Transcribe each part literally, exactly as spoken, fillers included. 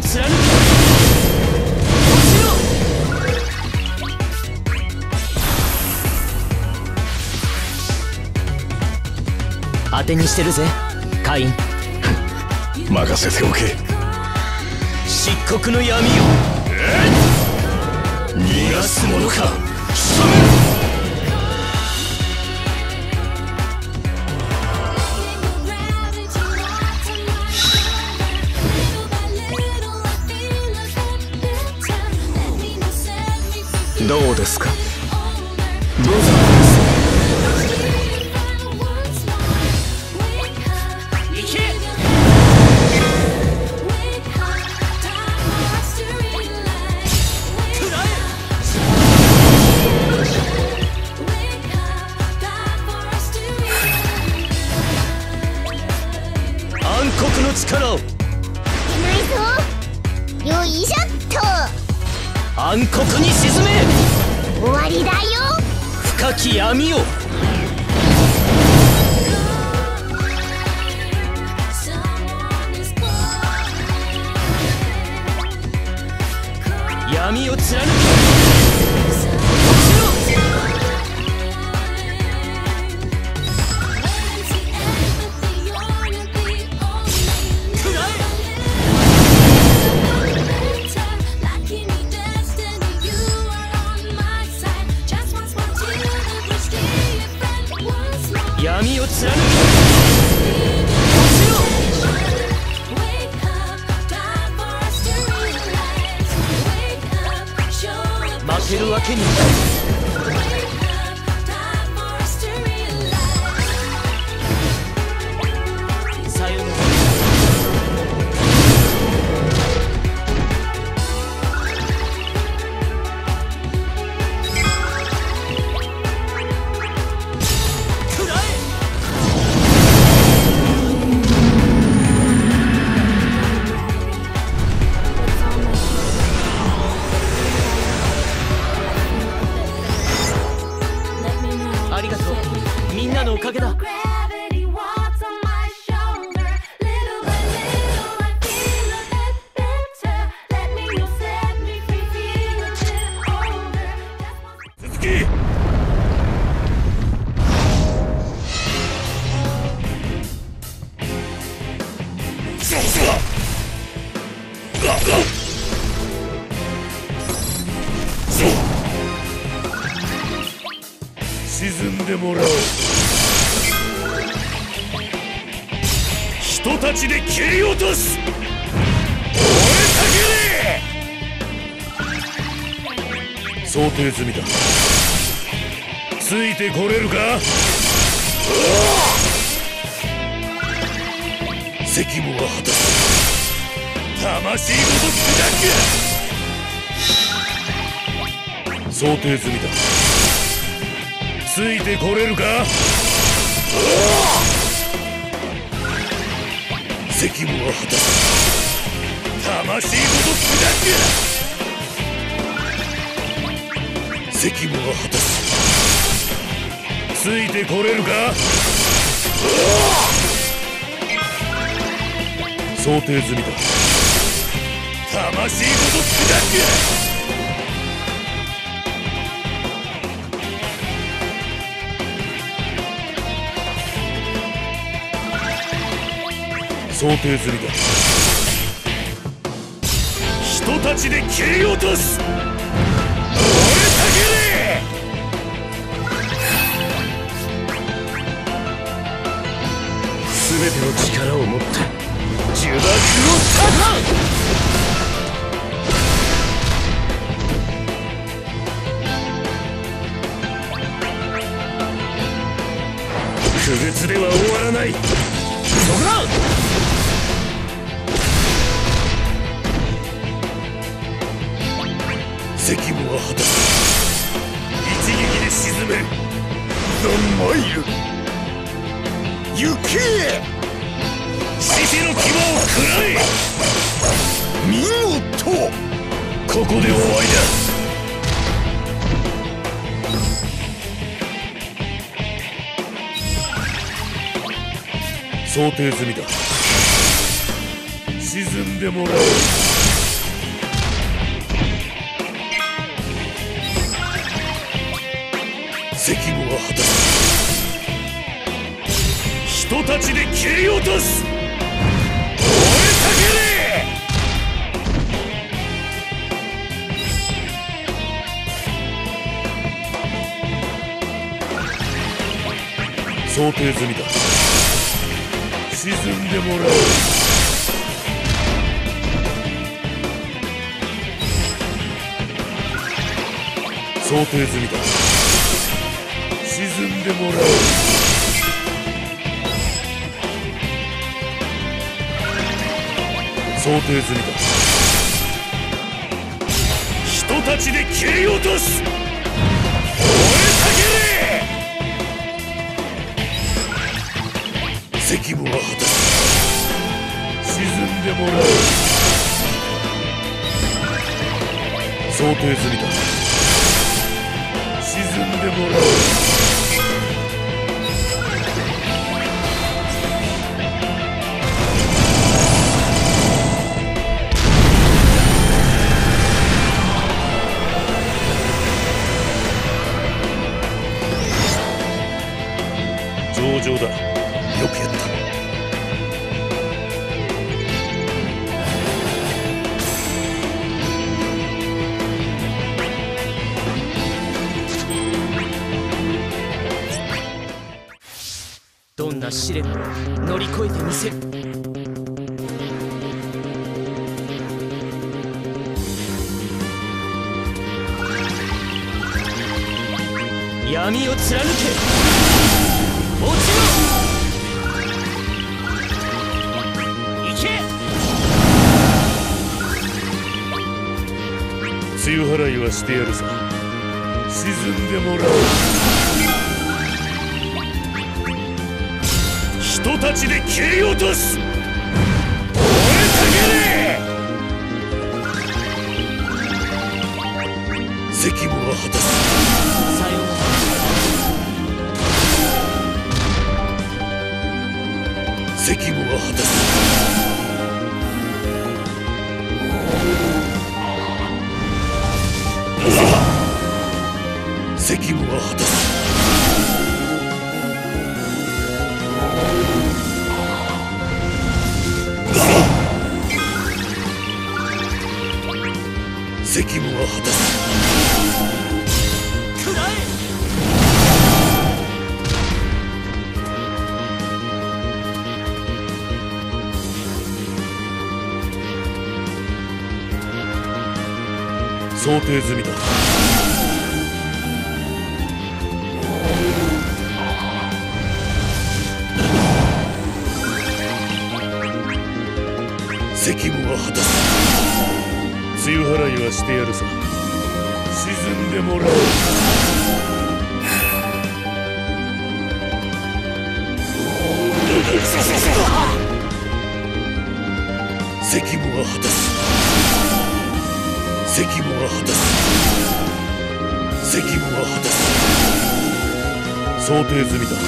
貫け。当てにしてるぜカイン。 任せておけ。 漆黒の闇を逃がすものか。 どうですか。どうぞ。行け。暗黒の力を。 ないぞ。よいしょっと。 暗黒に沈め。 終わりだよ。 深き闇を。闇を貫け。闇を貫け。負けるわけにいかない。さよなら。ありがとう。みんなのおかげだ。 続き。そうそう沈んでもらおう。人たちで切り落とす。燃えたけれ。想定済みだ。ついてこれるか。責務は果たす。魂ごと砕け。想定済みだ。ついてこれるか。責務は果たす。魂ごと砕け。責務は果たす。ついてこれるか。想定済みだ。魂ごと砕け。想定済みだ。人たちで切り落とす。燃えたけれ。 全ての力を持って呪縛を断つ。 区別では終わらない。そこだ。責務は果たす。一撃で沈め。ザ・マイル。行け。獅子の牙を食らえ。見事。ここで終わりだ。想定済みだ。沈んでもらおう。 責務は果たす。人たちで切り落とす。燃えたけれ。想定済みだ。沈んでもらおう。想定済みだ。沈んでもらおう。想定済みだ。人たちで切り落とす。燃えたけれ。責務は果たす。沈んでもらおう。想定済みだ。沈んでもらおう。上々だ。よくやった。 どんな試練も乗り越えてみせる。闇を貫け。落ちろ。行け。 梅雨払いはしてやるさ。沈んでもらおう。人たちで切り落とす。燃えたけれ。責務は果たす。 さようなら。 責務は果たす。責務は果たす。責務は果たす。 くらえ。 想定済みだ。責務は果たす。梅雨払いはしてやるさ。沈んでもらおう。責務は果たす。責務は果たす。責務は果たす。想定済みだ。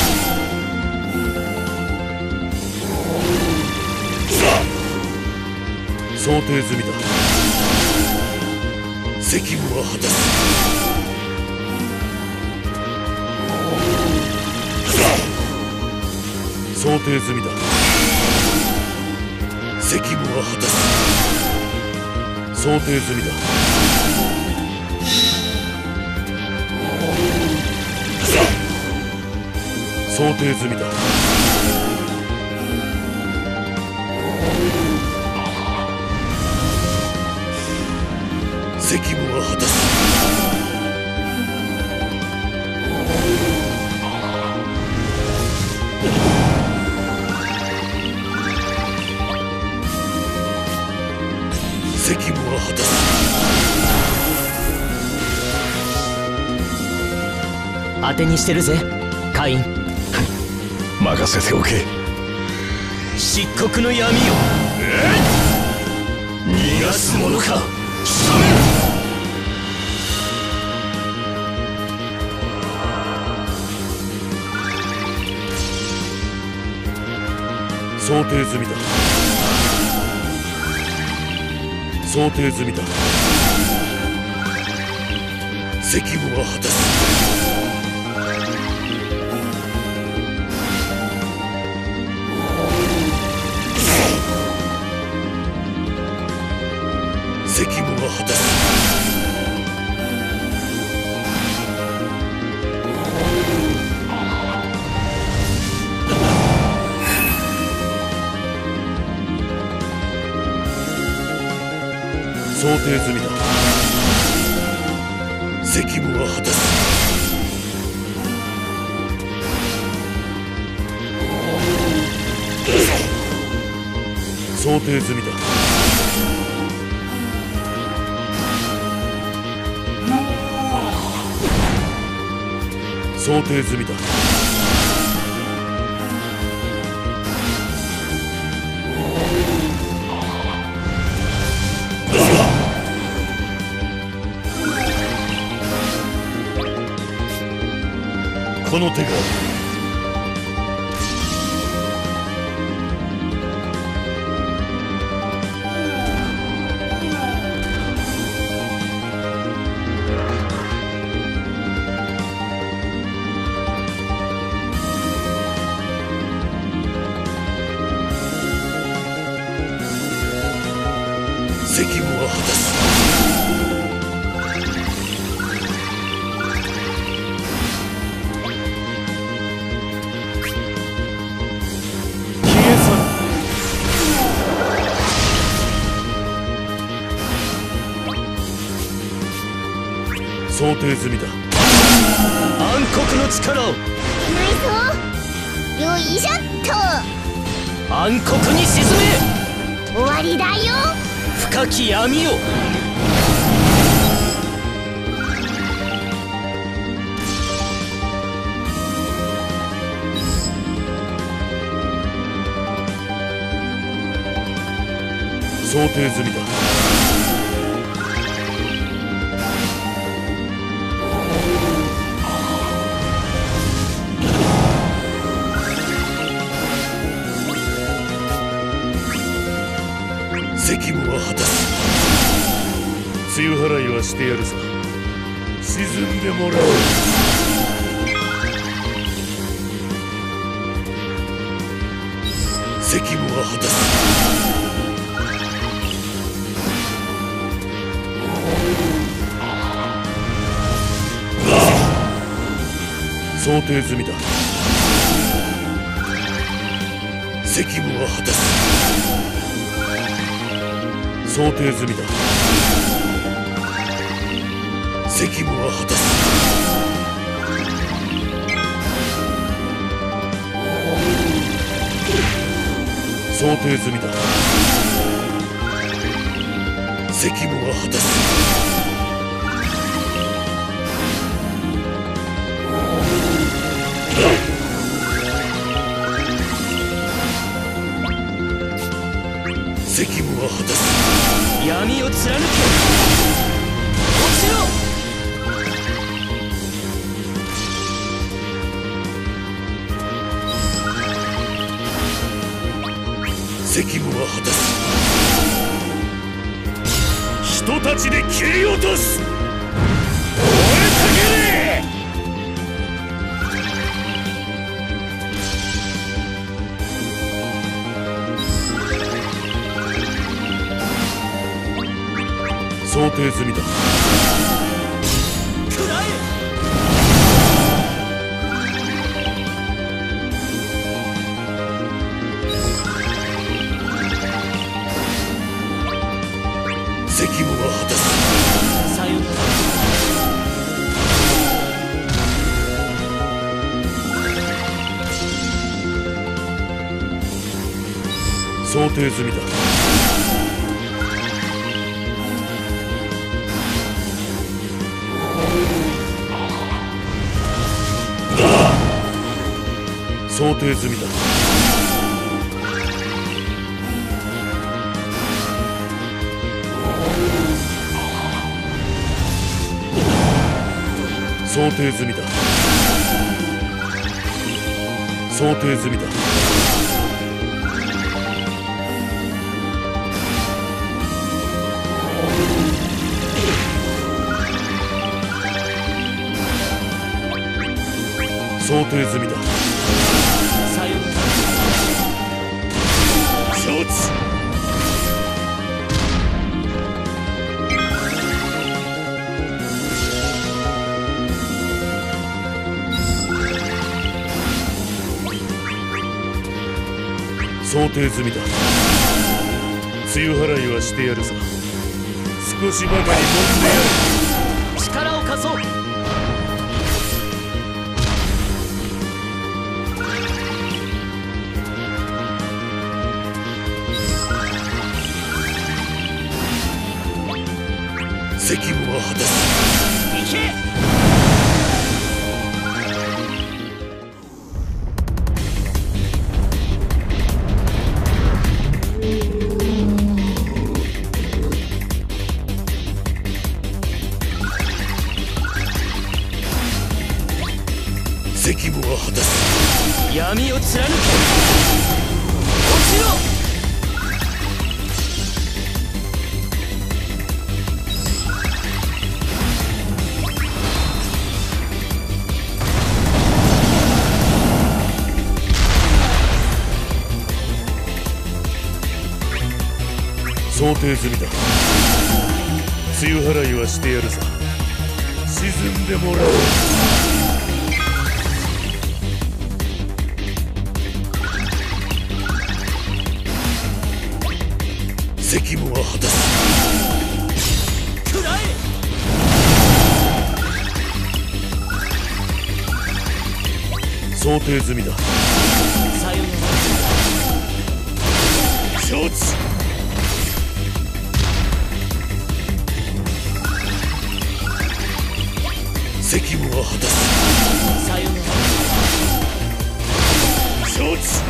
想定済みだ。責務は果たす。想定済みだ。責務は果たす。想定済みだ。想定済みだ。責務は果たす。責務は果たす。 当てにしてるぜ、カイン。 任せておけ。 漆黒の闇よ。 逃がすものか。 想定済みだ。想定済みだ。責務は果たす。 想定済みだ。責務は果たす。想定済みだ。想定済みだ。この手が責務は果たす。想定済みだ。 暗黒の力を。 ナイス。よいしょっと。 暗黒に沈め。 終わりだよ。 深き闇を。 想定済みだ。責務は果たす。梅雨払いはしてやるさ。沈んでもらう。責務は果たす。想定済みだ。責務は果たす。想定済みだ。責務は果たす。想定済みだ。責務は果たす。責務は果たす。 闇を貫け。落ちろ。 責務は果たす。人たちで切り落とす。燃えたけれ。想定済みだ。 食らえ。 責務は果たす。 さよなら。 想定済みだ。想定済みだ。想定済みだ。想定済みだ。想定済みだ。 さよなら。 承知。想定済みだ。梅雨払いはしてやるさ。 少しばかり揉んでやる。 力を貸そう。 責務は果たす。 行け。 責務は果たす。 闇を貫け。落ちろ。 想定済みだ。梅雨払いはしてやるさ。沈んでもらおう。責務は果たす。 食らえ。 想定済みだ。 さよなら。 承知。責務は果たす。 さよなら。 承知。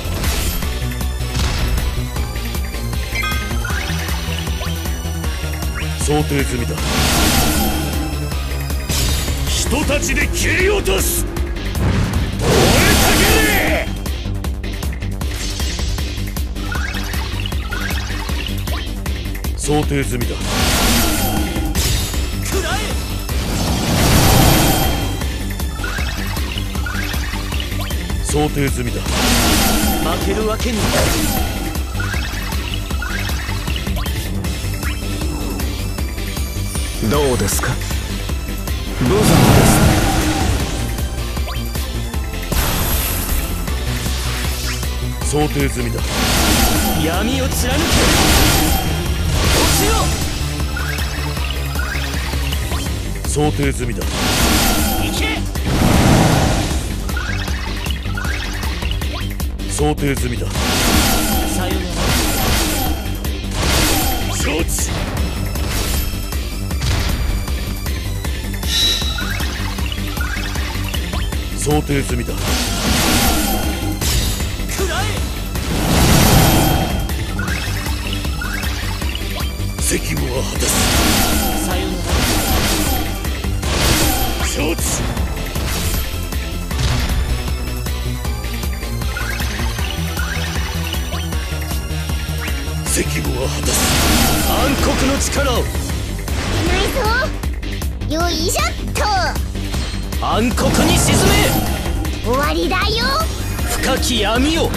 想定済みだ。人たちで切り落とす。燃えたけれ。想定済みだ。 食らえ。 想定済みだ。 負けるわけにはいかない。 どうですか、無残ですね。 想定済みだ。 闇を貫け。落ちろ。 想定済みだ。 行け。 想定済みだ。 さよなら。 承知。想定済みだ。 食らえ。 責務は果たす。 さよなら。 承知。責務は果たす。 暗黒の力を。 ないぞ。よいしょっと。 暗黒に沈め。 終わりだよ。 深き闇を。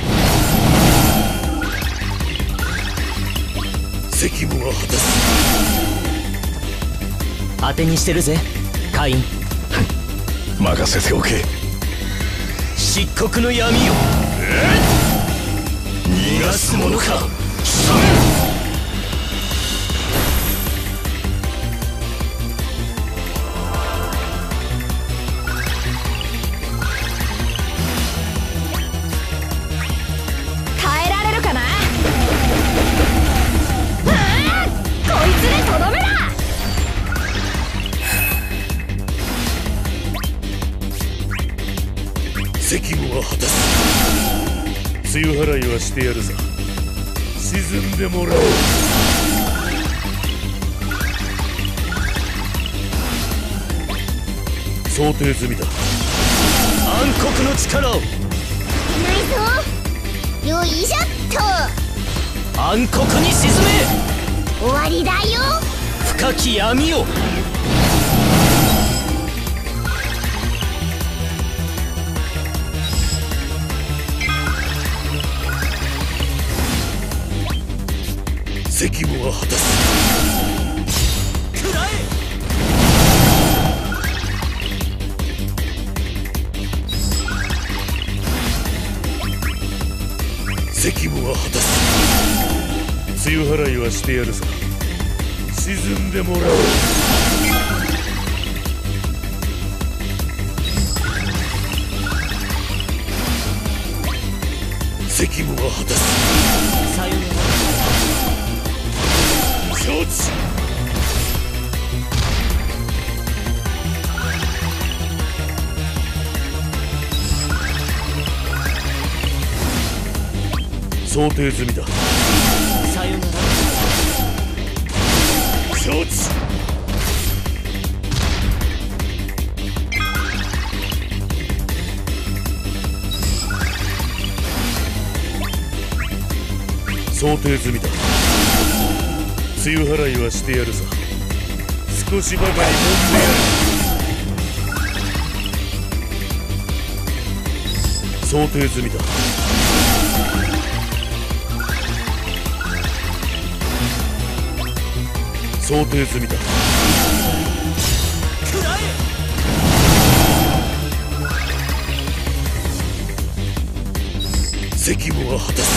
責務は果たす。 当てにしてるぜカイン。 任せておけ。 漆黒の闇を。 逃がすものか。 耐えられるかな。ああ、こいつでとどめだ。 責務は果たす。梅雨払いはしてやるさ。沈んでもらおう。想定済みだ。 暗黒の力を。 ないぞ。よいしょっと。 暗黒に沈め。 終わりだよ。 深き闇を。 責務は果たす。 食らえ。 責務は果たす。梅雨払いはしてやるさ。 沈んでもらおう。責務は果たす。 さよなら。 承知。想定済みだ。 さよなら。 承知。想定済みだ。梅雨払いはしてやるさ。少しばかり揉んでやる。想定済みだ。想定済みだ。 食らえ。 責務は果たす。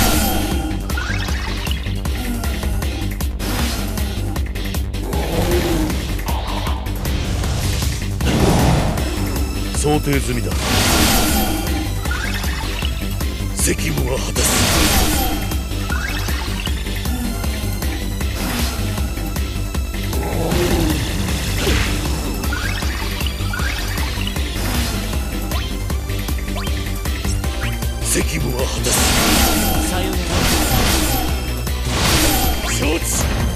想定済みだ。責務は果たす。責務は果たす。 さよなら。 承知。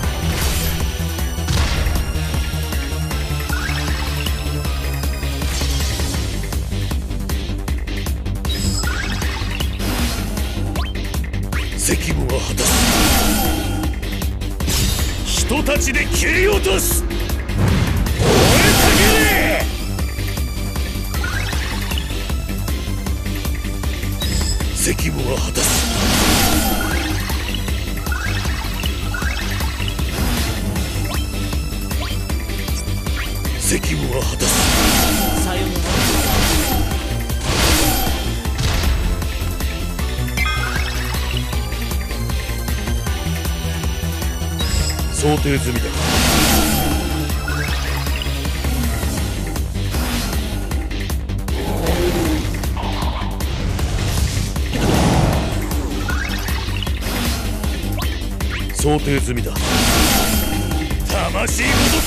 責務は果たす。人たちで切り落とす。燃えたけれ。責務は果たす。責務は果たす。 さよなら。 想定済みだ。想定済みだ。魂ごと砕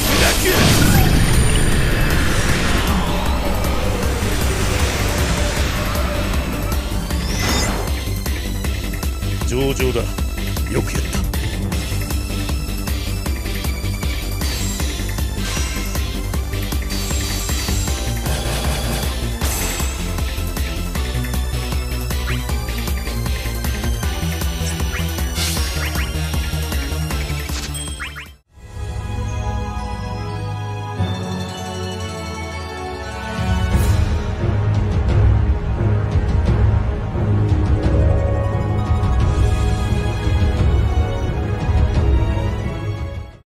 く。上々だ。よくやった。